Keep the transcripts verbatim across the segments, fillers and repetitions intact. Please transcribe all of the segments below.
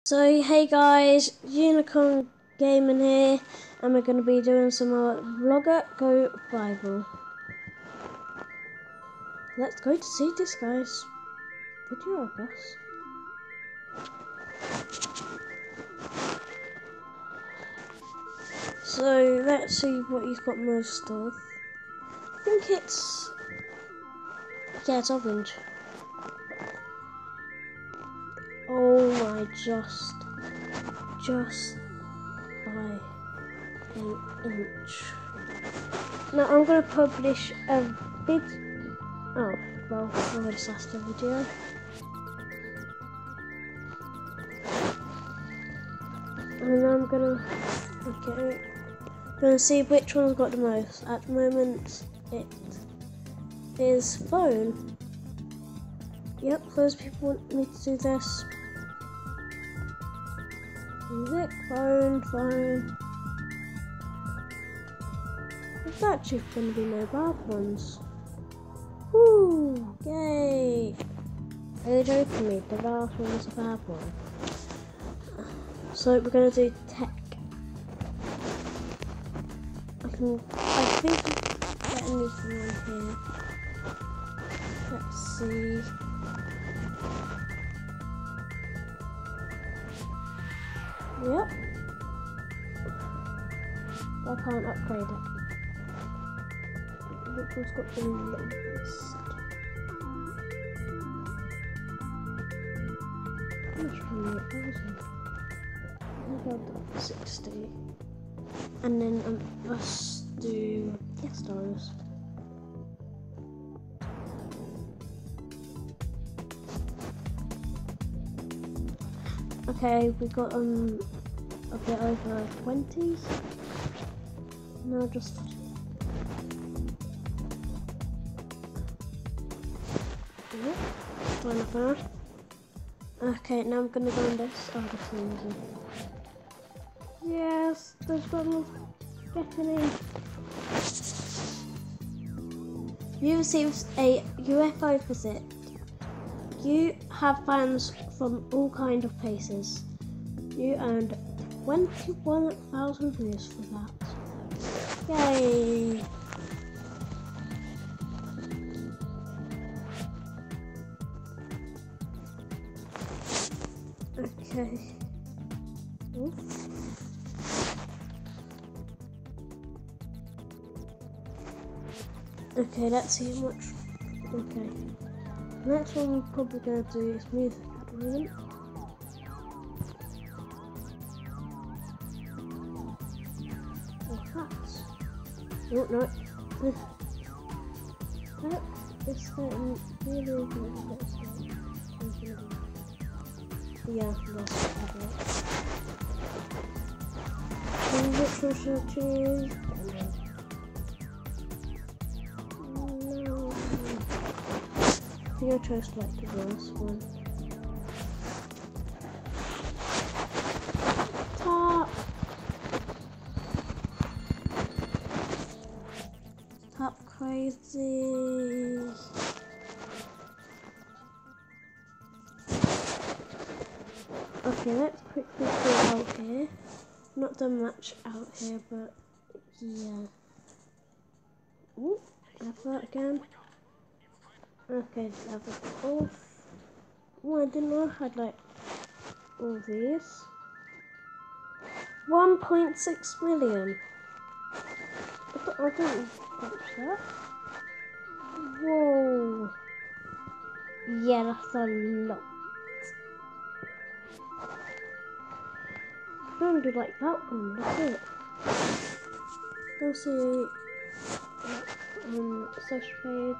So hey guys, Unicorn Gaming here, and we're going to be doing some more Vlogger Go Bible. Let's go to see this guy's video, I guess. So let's see what he's got most of. I think it's yeah, it's orange. Oh my, just just by an inch. Now I'm going to publish a big. Oh well, I already started the video. And I'm gonna okay, gonna see which one's got the most. At the moment, it is phone. Yep, those people want me to do this. Music, phone, phone. It's actually gonna be no bad ones. Woo! Yay! Are you joking me? The last one was a bad one. So we're gonna do tech. I can, I think I get anything on here. Let's see. Yep. I can't upgrade it. Which one's got the lowest? How much from eight thousand? About sixty, and then um, let's do yes stars. Okay, we got um a bit over twenty. Now just yeah, fine enough. Okay, now I'm gonna go on this. Oh, this is easy. Yes, there's one more getting in. You received a U F O visit. You have fans from all kinds of places. You earned twenty-one thousand views for that. Yay! Okay. Oof. Okay, let's see how much. Okay. Next one we're probably going to do is music at the moment. Oh, facts. Oh, no. That is getting really good. Yeah, that's it. Which one should I choose? I think I chose like the worst one. Top! Top crazy! Okay, let's quickly go out here. Not done much out here, but yeah. Ooh, have that again. Okay, level off. Oh, I didn't know I had like all these. one point six million. I, th I didn't touch that. Whoa. Yeah, that's a lot. I don't do like that one, that's it. Go see um, social page.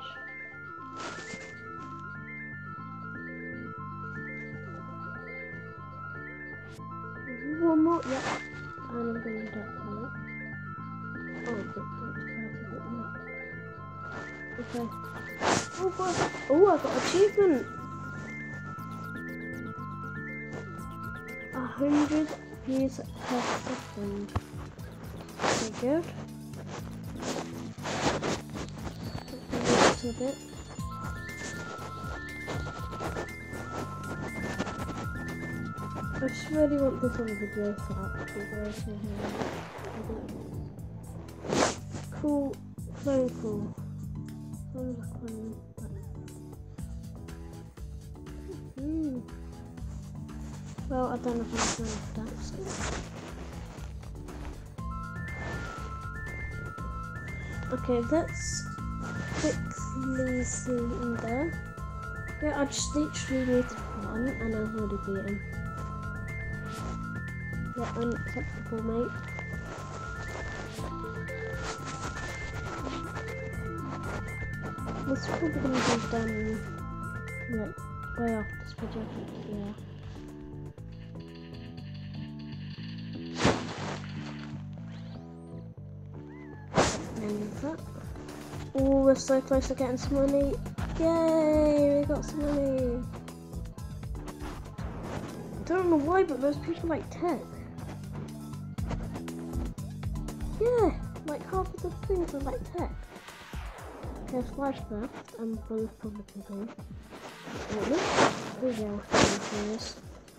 One more, yep, and I'm going to do that. Oh, I've got twenty-five, a bit more. Okay. Oh, God. Oh, I got achievement. A hundred views per second. Okay, good. Let's do a bit. I just really want this on video to actually go to him. Cool, very cool. Hmm. Well, I don't know if I'm going to that. So. Okay, let's quickly see in there. Yeah, I just literally need one and I've already beat him. Yeah, unacceptable, mate. This is probably going to be done like way after this video, yeah. Oh, we're so close to getting some money. Yay, we got some money. I don't know why, but those people like tech. Yeah, like half of the things are like tech. Okay, flashback, and both probably can go. There we go, this.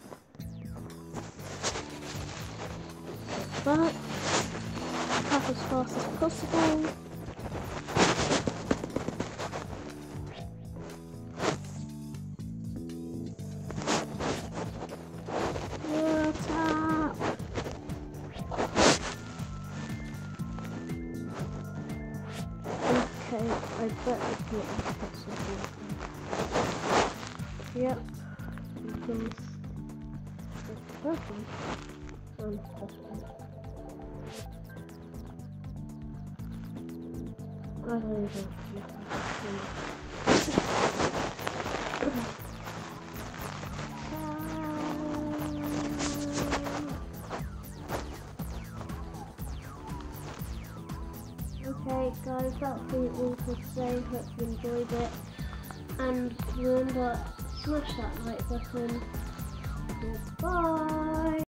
But, half as fast as possible. Okay, I bet I can get something. Yep. Because it's perfect. Um, perfect. I don't even Okay guys, that'll be all for today. Hope you enjoyed it. And remember, smash that like button. Goodbye.